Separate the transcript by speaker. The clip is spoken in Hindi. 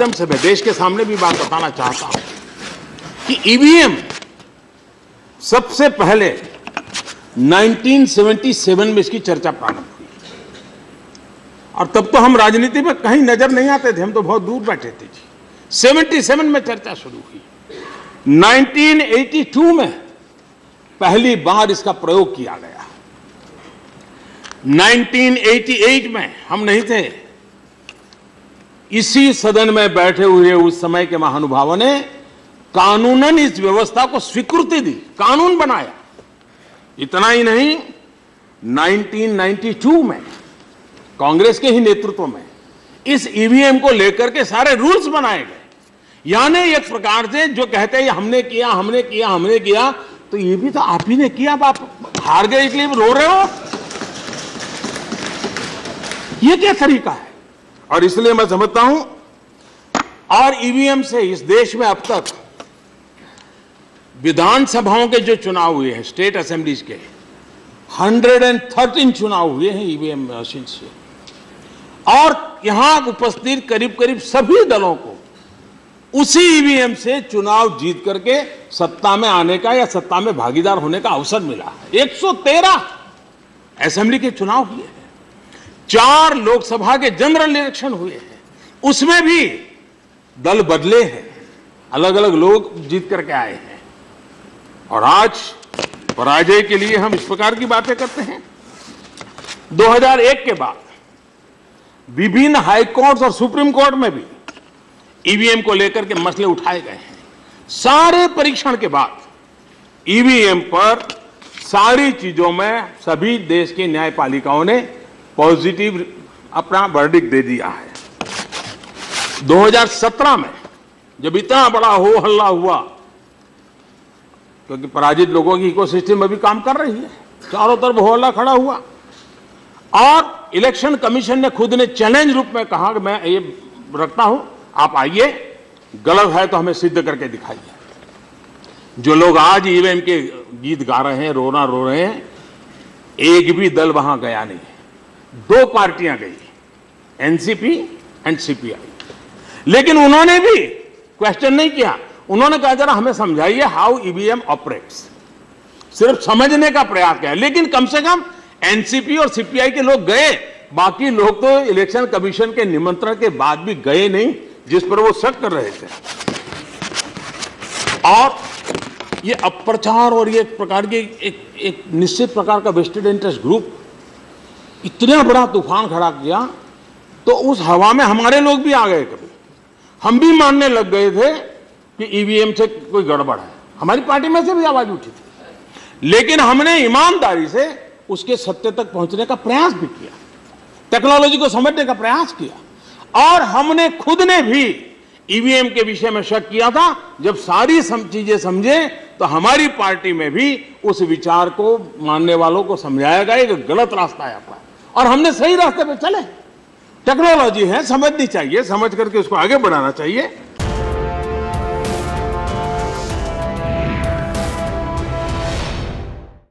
Speaker 1: एकदम से मैं देश के सामने भी बात बताना चाहता हूं कि ईवीएम सबसे पहले 1977 में इसकी चर्चा प्रारंभ हुई और तब तो हम राजनीति में कहीं नजर नहीं आते थे, हम तो बहुत दूर बैठे थे जी। 77 में चर्चा शुरू हुई। 1982 में पहली बार इसका प्रयोग किया गया। 1988 में हम नहीं थे, इसी सदन में बैठे हुए उस समय के महानुभावों ने कानूनन इस व्यवस्था को स्वीकृति दी, कानून बनाया। इतना ही नहीं, 1992 में कांग्रेस के ही नेतृत्व में इस ईवीएम को लेकर के सारे रूल्स बनाए गए। यानी एक प्रकार से जो कहते हैं हमने किया हमने किया हमने किया, तो ये भी तो आप ही ने किया। आप हार गए इसलिए रो रहे हो, ये क्या तरीका है? और इसलिए मैं समझता हूं, और ईवीएम से इस देश में अब तक विधानसभाओं के जो चुनाव हुए हैं, स्टेट असेंबलीज के 113 चुनाव हुए हैं ईवीएम मशीन से, और यहां उपस्थित करीब करीब सभी दलों को उसी ईवीएम से चुनाव जीत करके सत्ता में आने का या सत्ता में भागीदार होने का अवसर मिला है। 113 असेंबली के चुनाव हुए हैं, 4 लोकसभा के जनरल इलेक्शन हुए हैं, उसमें भी दल बदले हैं, अलग अलग लोग जीत करके आए हैं। और आज पराजय के लिए हम इस प्रकार की बातें करते हैं। 2001 के बाद विभिन्न हाई कोर्ट और सुप्रीम कोर्ट में भी ईवीएम को लेकर के मसले उठाए गए हैं। सारे परीक्षण के बाद ईवीएम पर सारी चीजों में सभी देश की न्यायपालिकाओं ने पॉजिटिव अपना वर्डिक्ट दे दिया है। 2017 में जब इतना बड़ा हो हल्ला हुआ, क्योंकि पराजित लोगों की इकोसिस्टम अभी काम कर रही है, चारों तरफ हो हल्ला खड़ा हुआ, और इलेक्शन कमीशन ने खुद ने चैलेंज रूप में कहा कि मैं ये रखता हूं, आप आइए, गलत है तो हमें सिद्ध करके दिखाइए। जो लोग आज ईवीएम के गीत गा रहे हैं, रोना रो रहे हैं, एक भी दल वहां गया नहीं है। 2 पार्टियां गई, एनसीपी एंड सीपीआई, लेकिन उन्होंने भी क्वेश्चन नहीं किया। उन्होंने कहा जरा हमें समझाइए हाउ ईवीएम ऑपरेट्स, सिर्फ समझने का प्रयास किया। लेकिन कम से कम एनसीपी और सीपीआई के लोग गए, बाकी लोग तो इलेक्शन कमीशन के निमंत्रण के बाद भी गए नहीं, जिस पर वो शक कर रहे थे। और ये अप्रचार और ये प्रकार के एक निश्चित प्रकार का वेस्टेड इंटरेस्ट ग्रुप इतना बड़ा तूफान खड़ा किया, तो उस हवा में हमारे लोग भी आ गए। कभी हम भी मानने लग गए थे कि ईवीएम से कोई गड़बड़ है, हमारी पार्टी में से भी आवाज उठी थी। लेकिन हमने ईमानदारी से उसके सत्य तक पहुंचने का प्रयास भी किया, टेक्नोलॉजी को समझने का प्रयास किया, और हमने खुद ने भी ईवीएम के विषय में शक किया था। जब सारी चीजें समझे तो हमारी पार्टी में भी उस विचार को मानने वालों को समझाया गया कि गलत रास्ता है आपका, और हमने सही रास्ते पे चले। टेक्नोलॉजी है, समझनी चाहिए, समझ करके उसको आगे बढ़ाना चाहिए।